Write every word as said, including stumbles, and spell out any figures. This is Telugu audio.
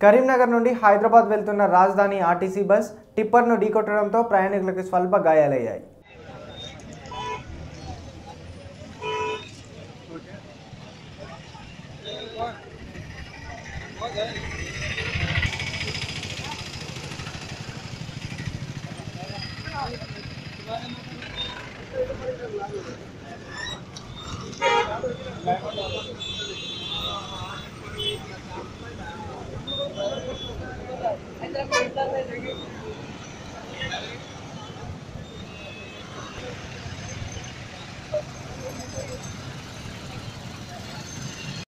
కరీంనగర్ నుండి హైదరాబాద్ వెళ్తున్న రాజధాని ఆర్టీసీ బస్ టిప్పర్ను ఢీకొట్టడంతో ప్రయాణికులకు స్వల్ప గాయాలయ్యాయి. Okay.